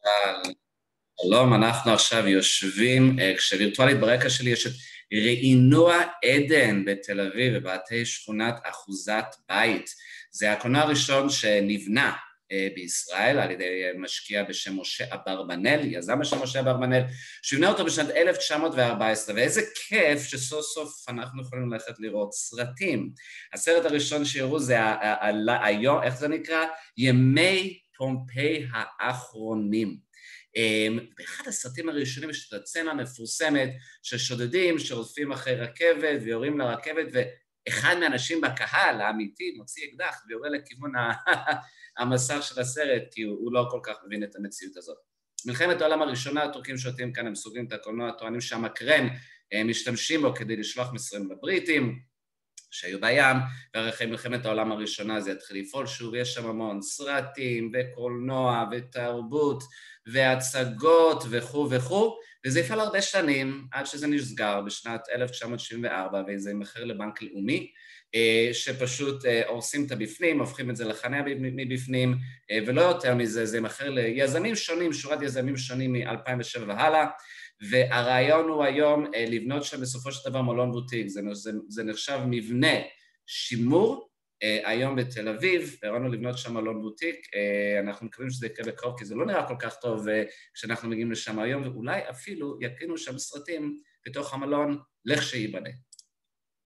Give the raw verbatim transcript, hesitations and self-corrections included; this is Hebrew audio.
אה, שלום, אנחנו עכשיו יושבים, אה, כשווירטואלית ברקע שלי יש את ראינוע עדן בתל אביב, בבתי שכונת אחוזת בית. זה הקולנוע הראשון שנבנה אה, בישראל על ידי משקיע בשם משה אברבנאל, יזם בשם משה אברבנאל, שהבנה אותו בשנת אלף תשע מאות וארבע עשרה, ואיזה כיף שסוף סוף אנחנו יכולים ללכת לראות סרטים. הסרט הראשון שיראו זה היום, איך זה נקרא? ימי פומפיי האחרונים. באחד הסרטים הראשונים יש את הסצנה המפורסמת של שודדים שרודפים אחרי רכבת ויורים לרכבת, ואחד מהאנשים בקהל האמיתי מוציא אקדח ויורה לכיוון המסך של הסרט, כי הוא לא כל כך מבין את המציאות הזאת. מלחמת העולם הראשונה, הטורקים שותים כאן, הם סוגרים את הקולנוע, טוענים שהמקרן משתמשים בו כדי לשלוח מסרים לבריטים שהיו בים, ואחרי מלחמת העולם הראשונה זה יתחיל לפעול שוב, יש שם המון סרטים וקולנוע ותרבות והצגות וכו' וכו', וזה יפעל הרבה שנים עד שזה נסגר בשנת אלף תשע מאות שבעים וארבע, וזה ימכר לבנק לאומי, שפשוט הורסים את הבפנים, הופכים את זה לחניה מבפנים, ולא יותר מזה, זה ימכר ליזמים שונים, שורת יזמים שונים מ-אלפיים ושבע והלאה, והרעיון הוא היום לבנות שם בסופו של דבר מלון בוטיק, זה, זה, זה נחשב מבנה שימור, היום בתל אביב, הרעיון לבנות שם מלון בוטיק, אנחנו מקווים שזה יקרה בקרוב, כי זה לא נראה כל כך טוב כשאנחנו מגיעים לשם היום, ואולי אפילו יקרינו שם סרטים בתוך המלון לכשייבנה.